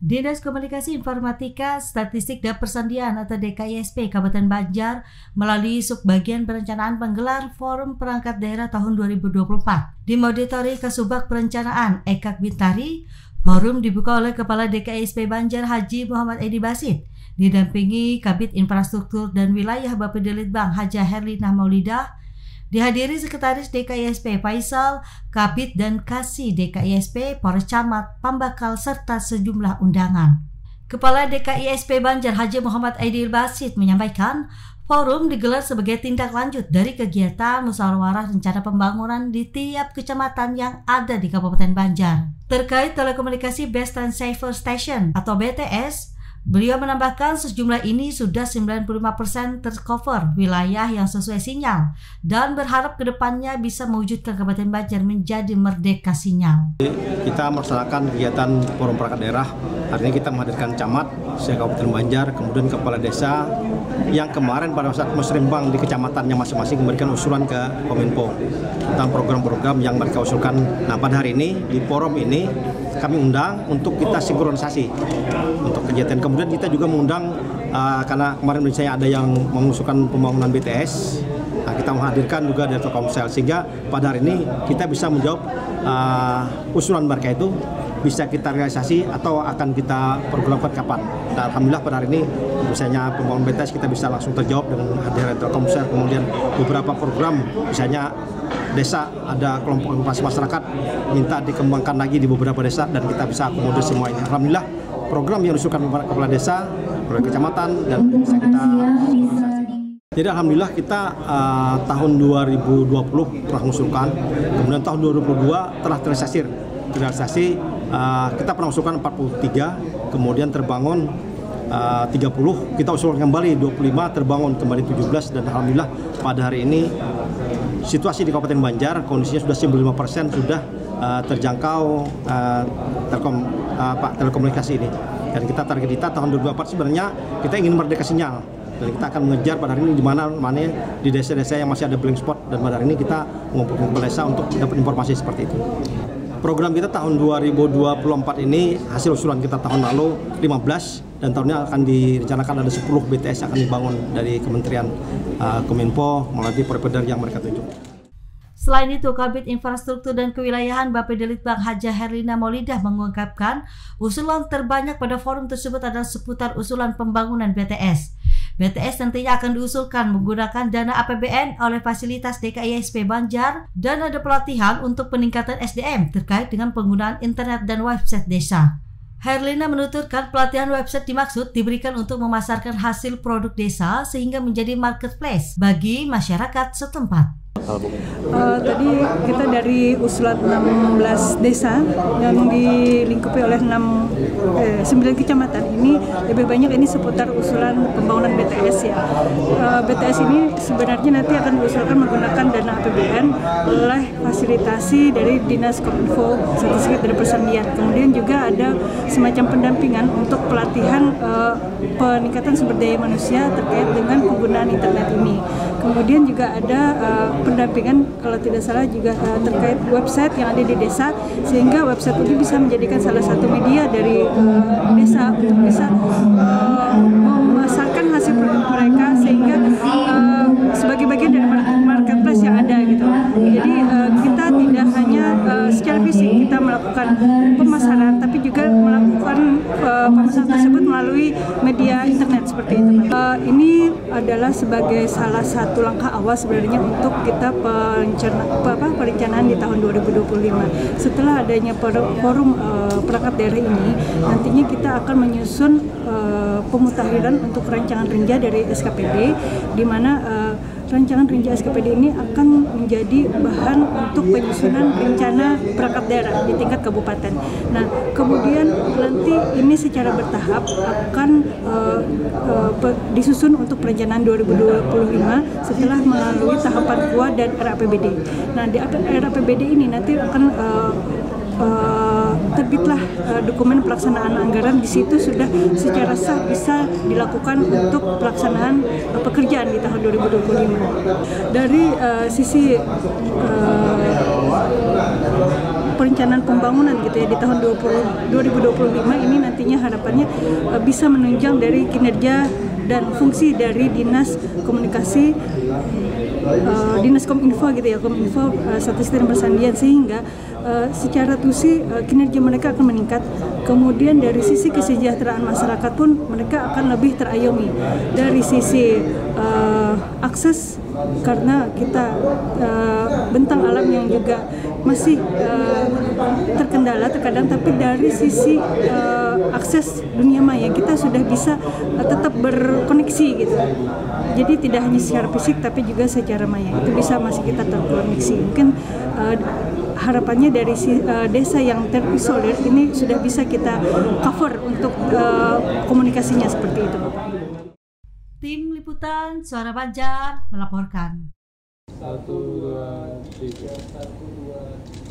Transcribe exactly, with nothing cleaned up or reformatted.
Dinas Komunikasi Informatika, Statistik dan Persandian atau D K I S P Kabupaten Banjar melalui Subbagian Perencanaan menggelar Forum Perangkat Daerah tahun dua ribu dua puluh empat. Di Auditori Kasubag Perencanaan Ekak Bintari, forum dibuka oleh Kepala D K I S P Banjar Haji Muhammad Edi Basit, didampingi Kabid Infrastruktur dan Wilayah Bapedilitbang Haja Herlina Maulidah, dihadiri Sekretaris D K I S P Faisal, Kabid dan Kasih D K I S P, para camat, pambakal, serta sejumlah undangan. Kepala D K I S P Banjar Haji Muhammad Edi Basit menyampaikan, forum digelar sebagai tindak lanjut dari kegiatan musyawarah rencana pembangunan di tiap kecamatan yang ada di Kabupaten Banjar. Terkait telekomunikasi Best and Safer Station atau B T S, beliau menambahkan sejumlah ini sudah sembilan puluh lima persen tercover wilayah yang sesuai sinyal dan berharap kedepannya bisa mewujudkan Kabupaten Banjar menjadi merdeka sinyal. Kita melaksanakan kegiatan Forum Perangkat Daerah. Hari ini kita menghadirkan camat se-Kabupaten Banjar, kemudian kepala desa yang kemarin pada saat musrembang di kecamatannya masing-masing memberikan usulan ke Kominfo tentang program-program yang mereka usulkan. Nah, pada hari ini di forum ini kami undang untuk kita sinkronisasi untuk kegiatan. Kemudian kita juga mengundang uh, karena kemarin misalnya ada yang mengusulkan pembangunan B T S, nah, kita menghadirkan juga dari Telkomsel, sehingga pada hari ini kita bisa menjawab uh, usulan mereka itu bisa kita realisasi atau akan kita programkan kapan. Dan alhamdulillah pada hari ini misalnya pembangunan B T S kita bisa langsung terjawab dengan hadirnya Telkomsel. Kemudian beberapa program misalnya desa, ada kelompok informasi masyarakat minta dikembangkan lagi di beberapa desa dan kita bisa akomodir semua ini. Alhamdulillah program yang diusulkan kepala desa, oleh kecamatan dan bisa kita realisasi. Jadi alhamdulillah kita uh, tahun dua ribu dua puluh telah mengusulkan, kemudian tahun dua ribu dua puluh dua telah terrealisasi. Terrealisasi uh, kita pernah usulkan empat puluh tiga, kemudian terbangun uh, tiga puluh, kita usulkan kembali dua puluh lima, terbangun kembali tujuh belas, dan alhamdulillah pada hari ini situasi di Kabupaten Banjar kondisinya sudah sembilan puluh lima persen sudah uh, terjangkau uh, telkom, uh, Pak, telekomunikasi ini. Dan kita target kita tahun dua ribu dua puluh empat sebenarnya kita ingin merdeka sinyal. Dan kita akan mengejar pada hari ini di mana mana di desa-desa yang masih ada blank spot, dan pada hari ini kita mengumpulkan kepala desa untuk dapat informasi seperti itu. Program kita tahun dua ribu dua puluh empat ini hasil usulan kita tahun lalu lima belas, dan tahunnya akan direncanakan ada sepuluh B T S yang akan dibangun dari Kementerian uh, Kominfo melalui provider yang mereka tunjuk. Selain itu, Kabid Infrastruktur dan Kewilayahan Bapedilitbang Haja Herlina Maulidah mengungkapkan usulan terbanyak pada forum tersebut adalah seputar usulan pembangunan B T S. B T S nantinya akan diusulkan menggunakan dana A P B N oleh fasilitas D K I S P Banjar, dan ada pelatihan untuk peningkatan S D M terkait dengan penggunaan internet dan website desa. Herlina menuturkan pelatihan website dimaksud diberikan untuk memasarkan hasil produk desa sehingga menjadi marketplace bagi masyarakat setempat. Uh, tadi kita dari usulan enam belas desa yang dilingkupi oleh enam, eh, sembilan kecamatan ini, lebih banyak ini seputar usulan pembangunan B T S ya. Uh, B T S ini sebenarnya nanti akan diusulkan menggunakan dana A P B N oleh fasilitasi dari Dinas Kominfo, Statistik dan Persandian. Kemudian juga ada semacam pendampingan untuk pelatihan uh, peningkatan sumber daya manusia terkait dengan penggunaan internet ini. Kemudian juga ada uh, pendampingan kalau tidak salah juga uh, terkait website yang ada di desa, sehingga website itu bisa menjadikan salah satu media dari uh, desa untuk bisa uh, memasarkan hasil produk mereka, sehingga uh, sebagai bagian dari marketplace yang ada gitu. Jadi uh, kita tidak hanya uh, secara fisik kita melakukan pemasaran, tapi juga melakukan uh, pemasaran tersebut melalui media internet seperti itu. Uh, ini adalah sebagai salah satu langkah awal sebenarnya untuk kita perencana, apa, perencanaan di tahun dua ribu dua puluh lima. Setelah adanya forum uh, perangkat daerah ini, nantinya kita akan menyusun uh, pemutakhiran untuk rancangan renja dari S K P D, di mana uh, rancangan renja S K P D ini akan menjadi bahan untuk penyusunan rencana perangkat daerah di tingkat kabupaten. Nah, kemudian nanti ini secara bertahap akan uh, uh, disusun untuk perencanaan dua ribu dua puluh lima setelah melalui tahapan K U A dan R A P B D. Nah, di R A P B D ini nanti akan uh, Uh, terbitlah uh, dokumen pelaksanaan anggaran. Di situ sudah secara sah bisa dilakukan untuk pelaksanaan uh, pekerjaan di tahun dua ribu dua puluh lima. Dari uh, sisi uh, perencanaan pembangunan gitu ya di tahun dua ribu dua puluh lima ini nantinya harapannya uh, bisa menunjang dari kinerja dan fungsi dari Dinas Komunikasi uh, Dinas Kominfo gitu ya, Kominfo uh, Statistik dan Persandian, sehingga uh, secara tusi uh, kinerja mereka akan meningkat. Kemudian dari sisi kesejahteraan masyarakat pun mereka akan lebih terayomi. Dari sisi uh, akses, karena kita uh, bentang alam yang juga masih uh, terkendala terkadang, tapi dari sisi uh, akses dunia maya kita sudah bisa uh, tetap berkoneksi gitu. Jadi tidak hanya secara fisik tapi juga secara maya itu bisa masih kita terkoneksi. Mungkin uh, harapannya dari si, uh, desa yang terisolir ini sudah bisa kita cover untuk uh, komunikasinya seperti itu. Tim Liputan Suara Banjar melaporkan. Satu, dua, tiga. Satu, dua, tiga.